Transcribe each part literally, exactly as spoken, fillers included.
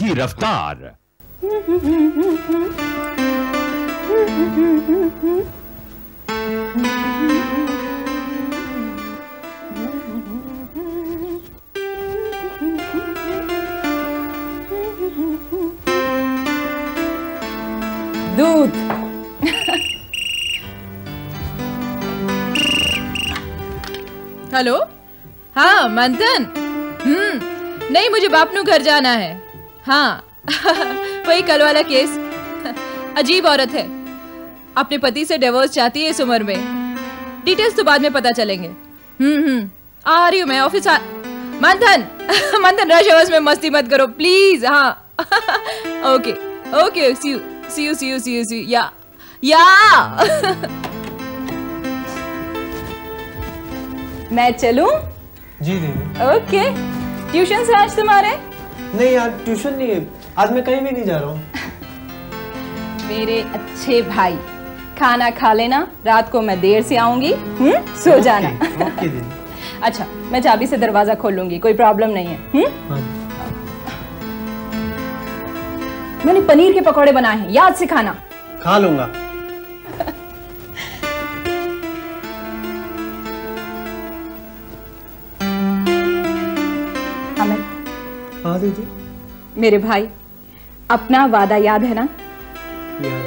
की रफ्तार। दूध। हेलो, हाँ मंथन। हम्म नहीं, मुझे बापनू घर जाना है। हाँ वही कल वाला केस। अजीब औरत है, अपने पति से डिवोर्स चाहती है इस उम्र में। डिटेल्स तो बाद में पता चलेंगे। हम्म हम्म आ रही हूँ मैं ऑफिस। आ... मंथन मंथन रश आवर्स में मस्ती मत करो प्लीज। हाँ okay okay, see you see you see you see you see you या या मैं चलूं? जी दीदी। ओके। ट्यूशन से आज तुम्हारे? नहीं यार, ट्यूशन नहीं है आज, मैं कहीं भी नहीं जा रहा हूँ। मेरे अच्छे भाई, खाना खा लेना, रात को मैं देर से आऊंगी। हम्म सो okay, जाना। ओके दीदी। अच्छा, मैं चाबी से दरवाजा खोल लूंगी, कोई प्रॉब्लम नहीं है। हम्म हाँ। मैंने पनीर के पकौड़े बनाए हैं, याद से खाना। खा लूंगा। अमित। हाँ दीदी। मेरे भाई, अपना वादा याद है ना? याद।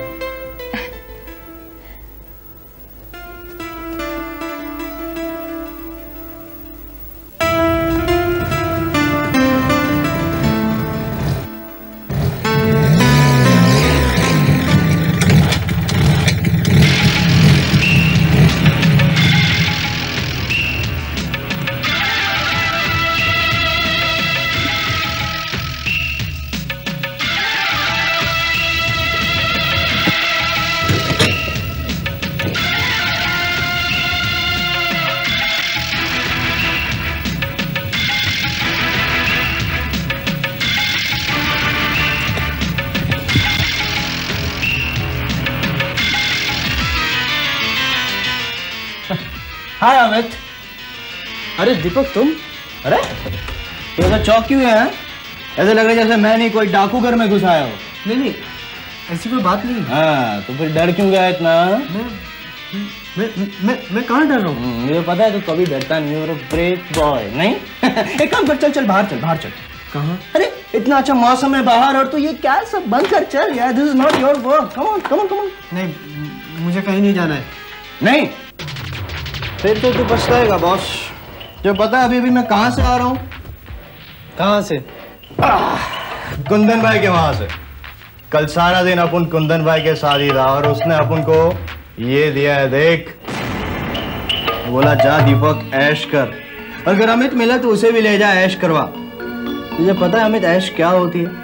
हाय अमित। अरे दीपक तुम, अरे तुम ऐसा चौक क्यों है? ऐसे लग रहा है जैसे मैं नहीं कोई डाकू घर में घुस आया हो। नहीं नहीं, ऐसी कोई बात नहीं। हाँ तो फिर डर क्यों गया इतना? मैं मैं मैं मैं कहाँ डर रहा हूँ? मुझे पता है तो कभी डरता नहीं, और ब्रेव बॉय नहीं। एक काम कर, चल चल बाहर चल, बाहर चल। कहाँ? अरे इतना अच्छा मौसम है बाहर, और तू ये क्या सब बंद कर चल यार। This is not your work. Come on come on come on. नहीं, मुझे कहीं नहीं जाना है। नहीं फिर तो तू पछताएगा बॉस। जो पता है अभी भी मैं कहाँ से आ रहा हूँ? कहाँ से? कुंदन भाई के वहां से। कल सारा दिन अपन कुंदन भाई के साथ ही रहा, और उसने अपन को ये दिया है, देख। बोला जा दीपक ऐश कर, अगर अमित मिला तो उसे भी ले जा, ऐश करवा। तुझे पता है अमित ऐश क्या होती है?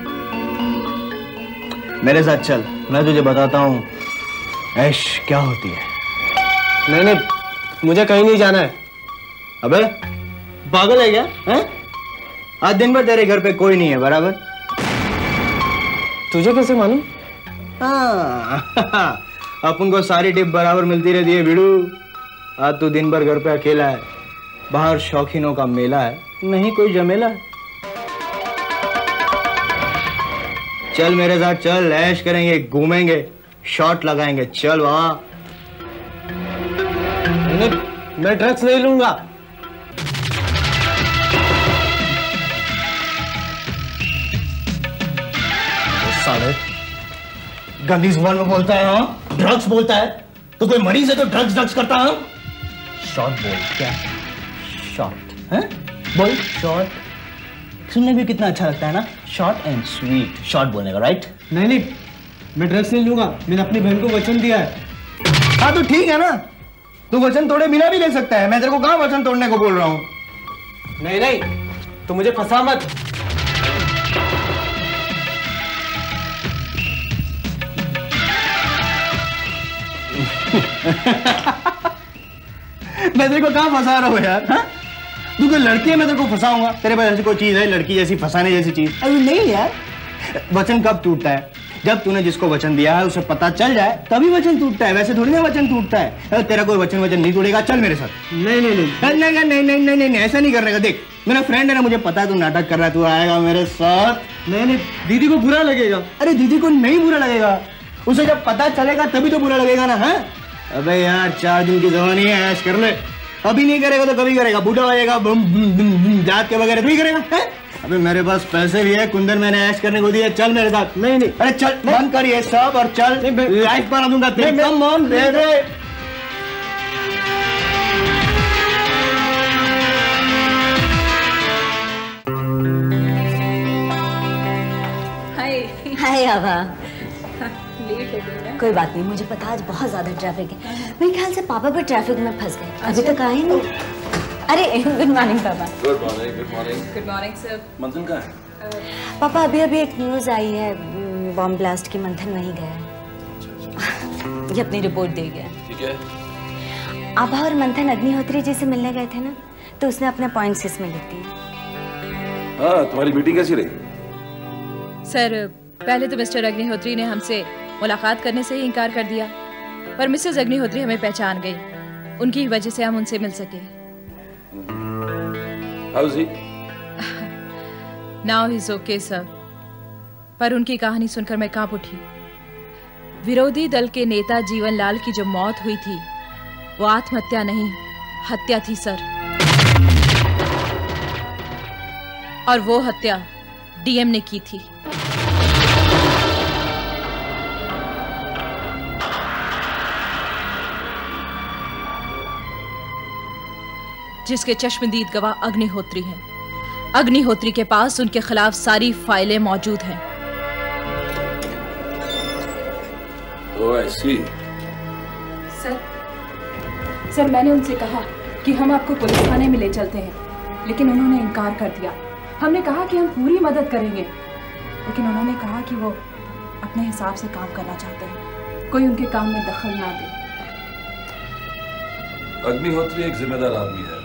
मेरे साथ चल, मैं तुझे बताता हूँ ऐश क्या होती है। नहीं नहीं, मुझे कहीं नहीं जाना है। अबे पागल है क्या? हैं? आज दिन भर तेरे घर पे कोई नहीं है, बराबर? तुझे कैसे मालूम? हाँ अपन को सारी टिप बराबर मिलती रहती है बिड़ू। आज तू दिन भर घर पे अकेला है, बाहर शौकीनों का मेला है, नहीं कोई जमेला है। चल मेरे साथ चल, ऐश करेंगे, घूमेंगे, शॉट लगाएंगे, चल वहां। मैं ड्रग्स नहीं लूंगा। साले गंदी जुबान में बोलता है। हाँ ड्रग्स बोलता है तो कोई मरीज है तो ड्रग्स ड्रग्स करता है। शॉर्ट बोल। क्या शॉर्ट है? बोल शॉर्ट। सुनने में कितना अच्छा लगता है ना, शॉर्ट एंड स्वीट। शॉर्ट बोलने का, राइट? नहीं नहीं, मैं ड्रग्स नहीं लूंगा। मैंने अपनी बहन को वचन दिया है। हाँ तो ठीक है ना, तू वचन तोड़े बिना भी ले सकता है। मैं तेरे को कहाँ वचन तोड़ने को बोल रहा हूँ। नहीं नहीं, तू मुझे फंसा मत। मैं तेरे को कहाँ फंसा रहा हूँ यार? हाँ? तू कोई लड़की है मैं तेरे को फंसाऊंगा? तेरे पास ऐसी कोई चीज है लड़की जैसी फंसाने जैसी चीज? अरे नहीं यार। वचन कब टूटता है? जब तूने जिसको वचन दिया है उसे पता चल जाए तभी वचन टूटता है, वैसे थोड़ी ना वचन टूटता है। तेरा कोई वचन वचन नहीं टूटेगा, चल मेरे साथ। नहीं नहीं नहीं नहीं नहीं नहीं नहीं नहीं नहीं ऐसा नहीं करने का। देख मेरा फ्रेंड है ना, मुझे पता है तू नाटक कर रहा है, तू आएगा मेरे साथ। नहीं नहीं दीदी को बुरा लगेगा। अरे दीदी को नहीं बुरा लगेगा, उसे जब पता चलेगा तभी तो बुरा लगेगा ना। है अबे यार चार दिन की जवानी है, ऐश कर ले। अभी नहीं करेगा तो कभी करेगा, बूढ़ा हो जाएगा जात के वगैरह तभी करेगा। है अबे मेरे पास पैसे भी है, कुंदन मैंने ऐश करने को दिया, चल मेरे साथ। नहीं नहीं अरे चल बंद कर ये सब और चल, लाइफ बना दूंगा तेरी। Come on they they. Hi hi Abha. Late हो गई ना? कोई बात नहीं, मुझे पता आज बहुत ज्यादा ट्रैफिक है। मेरे ख्याल से पापा भी ट्रैफिक में फंस गए, अभी तक आए नहीं। अरे गुड मॉर्निंग पापा। Good morning good morning good morning sir. Manthan कहाँ है? पापा अभी अभी एक न्यूज आई है, बॉम्ब ब्लास्ट की। मंथन वहीं गया है, ये अपनी रिपोर्ट दे गया। ठीक है। आभा और मंथन अग्निहोत्री जी से मिलने गए थे ना, तो उसने अपने पॉइंट्स इसमें लिख दिए। हाँ तुम्हारी मीटिंग कैसी रही? सर पहले तो मिस्टर अग्निहोत्री ने हमसे मुलाकात करने से ही इनकार कर दिया, पर मिसेस अग्निहोत्री हमें पहचान गई, उनकी वजह से हम उनसे मिल सके। How is he? Now is okay sir, पर उनकी कहानी सुनकर मैं कांप उठी। विरोधी दल के नेता जीवन लाल की जो मौत हुई थी वो आत्महत्या नहीं, हत्या थी सर। और वो हत्या डीएम ने की थी। जिसके चश्मदीद गवाह अग्निहोत्री हैं। अग्निहोत्री के पास उनके खिलाफ सारी फाइलें मौजूद हैं। Oh, I see. Sir sir मैंने उनसे कहा कि हम आपको पुलिस थाने में ले चलते हैं, लेकिन उन्होंने इनकार कर दिया। हमने कहा कि हम पूरी मदद करेंगे, लेकिन उन्होंने कहा कि वो अपने हिसाब से काम करना चाहते हैं, कोई उनके काम में दखल ना दे। अग्निहोत्री एक जिम्मेदार आदमी है,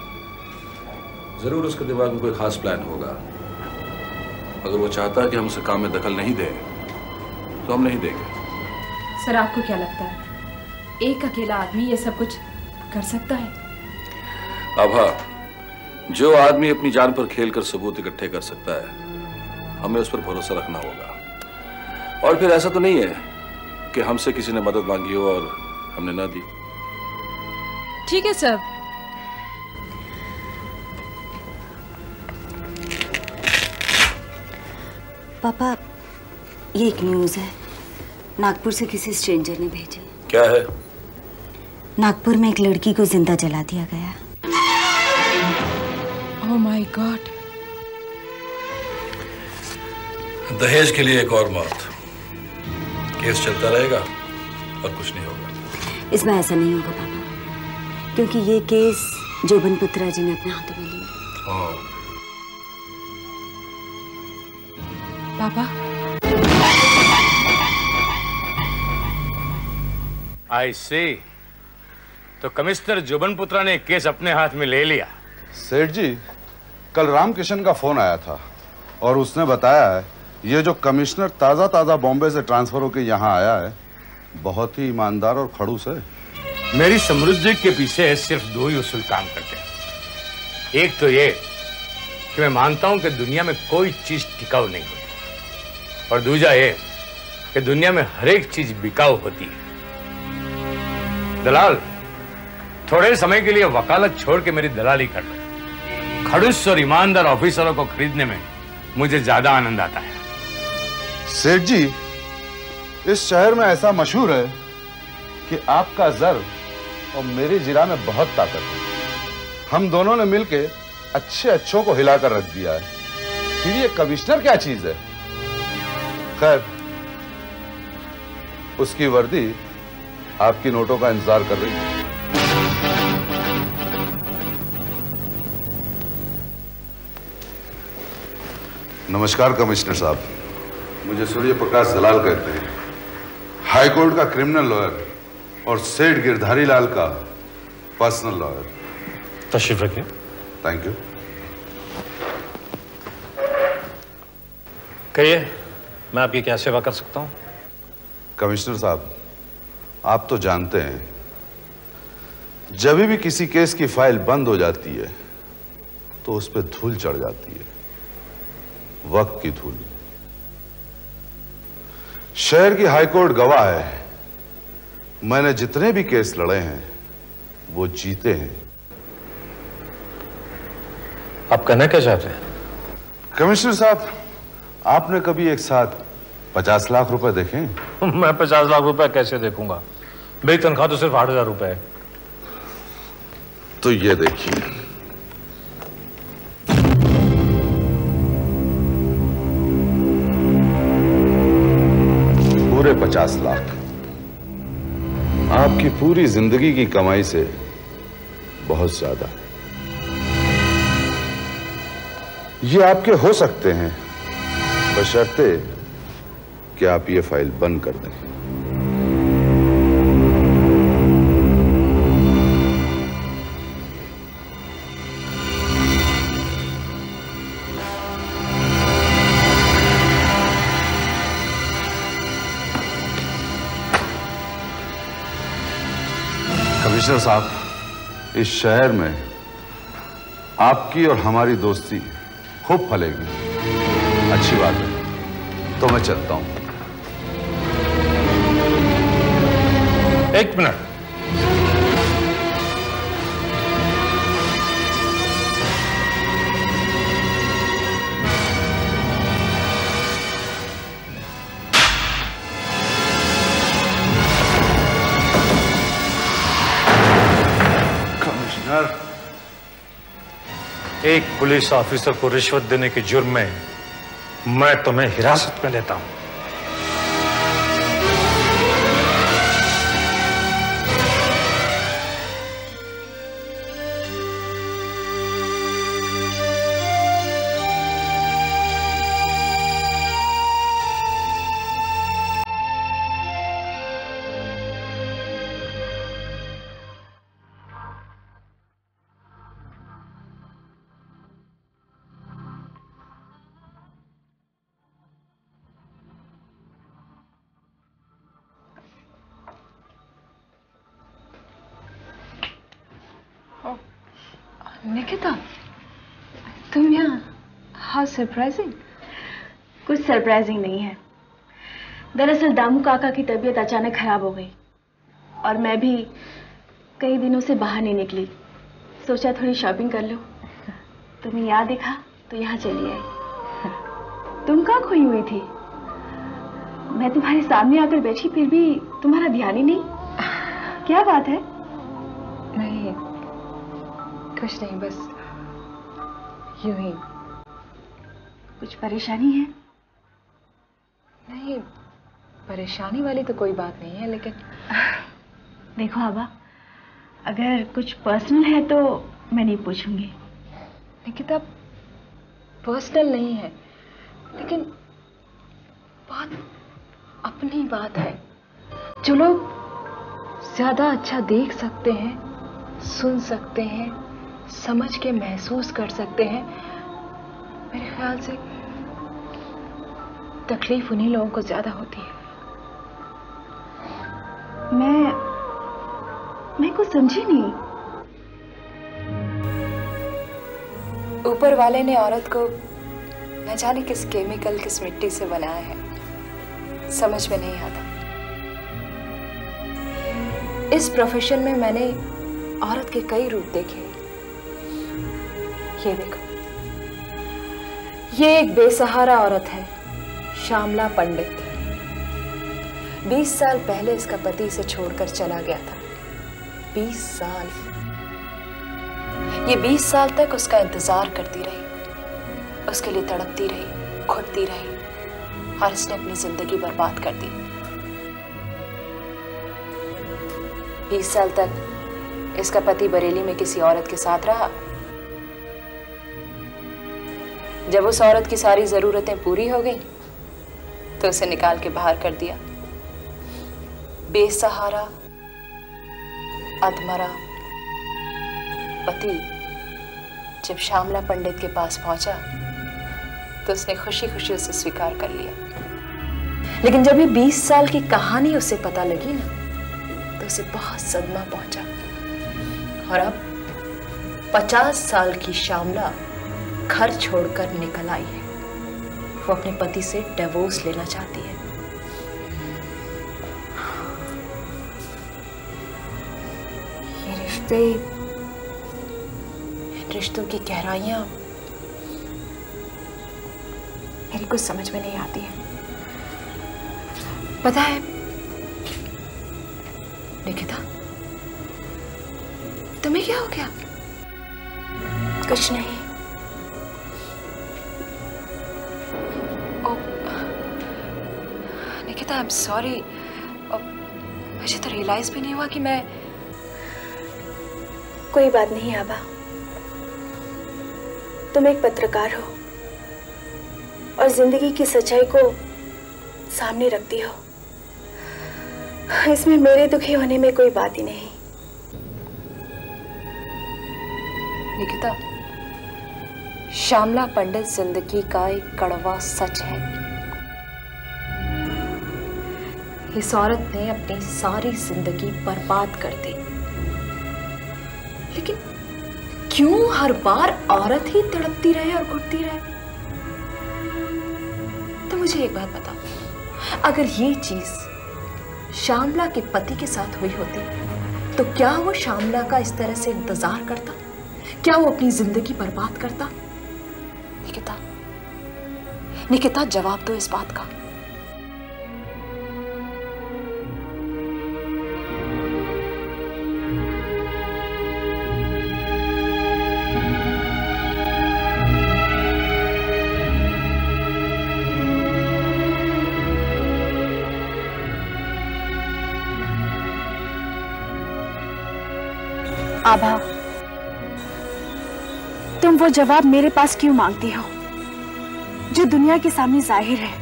जरूर उसके दिमाग में कोई खास प्लान होगा। अगर वो चाहता है कि हम उसे काम में दखल नहीं दें तो हम नहीं देंगे। सर आपको क्या लगता है एक अकेला आदमी ये सब कुछ कर सकता है? आभा, जो आदमी अपनी जान पर खेलकर सबूत इकट्ठे कर सकता है हमें उस पर भरोसा रखना होगा। और फिर ऐसा तो नहीं है कि हमसे किसी ने मदद मांगी हो और हमने ना दी। ठीक है सर। पापा ये एक न्यूज है, नागपुर से किसी स्ट्रेंजर ने भेजी। क्या है? नागपुर में एक लड़की को जिंदा जला दिया गया। Oh my God. दहेज के लिए एक और मौत। केस चलता रहेगा और कुछ नहीं होगा। इसमें ऐसा नहीं होगा पापा, क्योंकि ये केस जोबन पुत्रा जी ने अपने हाथों में लिया। हाँ। पापा आई सी, तो कमिश्नर जोबन पुत्रा ने केस अपने हाथ में ले लिया। सेठ जी, कल रामकिशन का फोन आया था और उसने बताया है ये जो कमिश्नर ताज़ा ताज़ा बॉम्बे से ट्रांसफर होकर यहाँ आया है बहुत ही ईमानदार और खड़ूस है। मेरी समृद्धि के पीछे सिर्फ दो ही उसूल काम करते हैं। एक तो ये कि मैं मानता हूं कि दुनिया में कोई चीज टिकाऊ नहीं होती, और दूसरा ये कि दुनिया में हर एक चीज बिकाऊ होती है। दलाल, थोड़े समय के लिए वकालत छोड़ के मेरी दलाली कर लो। खड़ूस और ईमानदार ऑफिसरों को खरीदने में मुझे ज्यादा आनंद आता है। सेठ जी, इस शहर में ऐसा मशहूर है कि आपका जर और मेरी जिरा में बहुत ताकत है। हम दोनों ने मिलकर अच्छे अच्छों को हिलाकर रख दिया है, फिर ये कमिश्नर क्या चीज है? खैर, उसकी वर्दी आपकी नोटों का इंतजार कर रही है। नमस्कार कमिश्नर साहब, मुझे सूर्य प्रकाश दलाल कहते हैं, हाई कोर्ट का क्रिमिनल लॉयर और सेठ गिरधारी लाल का पर्सनल लॉयर। तशरीफ रखिए। Thank you. कहिए, मैं आपकी क्या सेवा कर सकता हूं? कमिश्नर साहब, आप तो जानते हैं जब भी किसी केस की फाइल बंद हो जाती है तो उस पर धूल चढ़ जाती है, वक्त की धूल। शहर की हाईकोर्ट गवाह है, मैंने जितने भी केस लड़े हैं वो जीते हैं। आप कहना क्या चाहते हैं? कमिश्नर साहब, आपने कभी एक साथ पचास लाख रुपए देखे? मैं पचास लाख रुपए कैसे देखूंगा? मेरी तनख्वाह तो सिर्फ आठ हजार रुपए है। तो ये देखिए, पूरे पचास लाख आपकी पूरी जिंदगी की कमाई से बहुत ज्यादा। ये आपके हो सकते हैं बशर्ते कि आप ये फाइल बंद कर दें। कमिश्नर साहब, इस शहर में आपकी और हमारी दोस्ती खूब फलेगी। अच्छी बात है, तो मैं चलता हूं। एक मिनट। कमिश्नर, एक पुलिस ऑफिसर को रिश्वत देने के जुर्म में मैं तुम्हें हिरासत में लेता हूं। निकिता, तुम यहाँ? How surprising. कुछ सरप्राइजिंग नहीं है। दरअसल दामू काका की तबीयत अचानक खराब हो गई और मैं भी कई दिनों से बाहर नहीं निकली। सोचा थोड़ी शॉपिंग कर लो। तुम्हें याद दिखा तो यहाँ चली आई। तुम कहाँ खोई हुई थी? मैं तुम्हारे सामने आकर बैठी फिर भी तुम्हारा ध्यान ही नहीं। क्या बात है? नहीं, कुछ नहीं, बस यूं ही। कुछ परेशानी है? नहीं, परेशानी वाली तो कोई बात नहीं है, लेकिन देखो आबा, अगर कुछ पर्सनल है तो मैं नहीं पूछूंगी। निकिता, पर्सनल नहीं है, लेकिन बहुत अपनी बात है। जो लोग ज्यादा अच्छा देख सकते हैं, सुन सकते हैं, समझ के महसूस कर सकते हैं, मेरे ख्याल से तकलीफ उन्हीं लोगों को ज्यादा होती है। मैं मैं कुछ समझी नहीं। ऊपर वाले ने औरत को न जाने किस केमिकल, किस मिट्टी से बनाया है, समझ में नहीं आता। इस प्रोफेशन में मैंने औरत के कई रूप देखे। ये देखो, ये एक बेसहारा औरत है, श्यामला पंडित। बीस साल पहले इसका पति इसे छोड़कर चला गया था। बीस साल। ये बीस साल तक उसका इंतजार करती रही, उसके लिए तड़पती रही, घुटती रही, और इसने अपनी जिंदगी बर्बाद कर दी। बीस साल तक इसका पति बरेली में किसी औरत के साथ रहा। जब उस औरत की सारी जरूरतें पूरी हो गई तो उसे निकाल के बाहर कर दिया। बेसहारा, अधमरा पति जब श्यामला पंडित के पास पहुंचा तो उसने खुशी खुशी उसे स्वीकार कर लिया। लेकिन जब ये बीस साल की कहानी उसे पता लगी ना, तो उसे बहुत सदमा पहुंचा। और अब पचास साल की श्यामला घर छोड़कर निकल आई है। वो अपने पति से डिवोर्स लेना चाहती है। ये रिश्ते, इन रिश्तों की गहराइयां मेरी कुछ समझ में नहीं आती है। पता है निकिता, तुम्हें क्या हो गया? कुछ नहीं। Oh, Nikita, I am sorry. मुझे तो रियलाइज भी नहीं हुआ कि मैं। कोई बात नहीं आबा, तुम एक पत्रकार हो और जिंदगी की सच्चाई को सामने रखती हो। इसमें मेरे दुखी होने में कोई बात ही नहीं। निकिता, श्यामला पंडित जिंदगी का एक कड़वा सच है। इस औरत ने अपनी सारी जिंदगी बर्बाद कर दी। लेकिन क्यों हर बार औरत ही तड़पती रहे और घुटती रहे? तो मुझे एक बात बता, अगर ये चीज श्यामला के पति के साथ हुई होती तो क्या वो श्यामला का इस तरह से इंतजार करता? क्या वो अपनी जिंदगी बर्बाद करता? निकिता, निकिता, जवाब दो इस बात का। आभा, तुम वो जवाब मेरे पास क्यों मांगती हो जो दुनिया के सामने जाहिर है?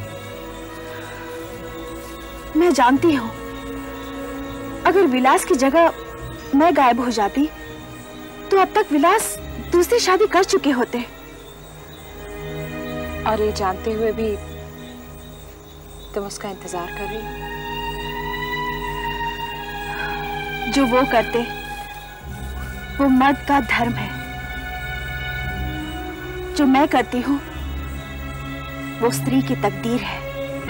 मैं जानती हूं, अगर विलास की जगह मैं गायब हो जाती तो अब तक विलास दूसरी शादी कर चुके होते। और ये जानते हुए भी तुम उसका इंतजार कर रही? जो वो करते वो मर्द का धर्म है, जो मैं करती हूं वो स्त्री की तकदीर है।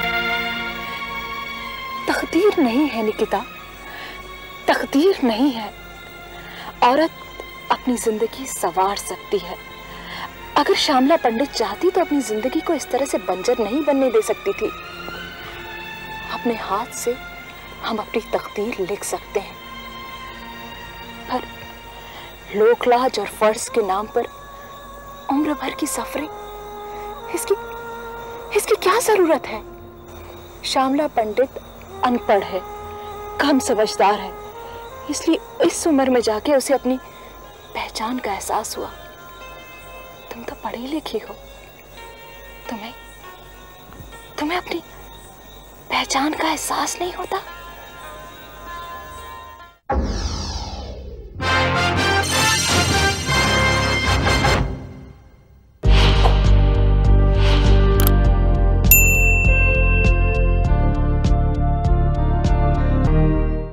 तकदीर नहीं है निकिता, तकदीर नहीं है। औरत अपनी जिंदगी संवार सकती है। अगर श्यामला पंडित चाहती तो अपनी जिंदगी को इस तरह से बंजर नहीं बनने दे सकती थी। अपने हाथ से हम अपनी तकदीर लिख सकते हैं, पर लोकलाज और फर्ज के नाम पर उम्र भर की सफरिंग, इसकी इसकी क्या जरूरत है? श्यामला पंडित अनपढ़ है, कम समझदार है, इसलिए इस उम्र में जाके उसे अपनी पहचान का एहसास हुआ। तुम तो पढ़ी लिखी हो, तुम्हें तुम्हें अपनी पहचान का एहसास नहीं होता?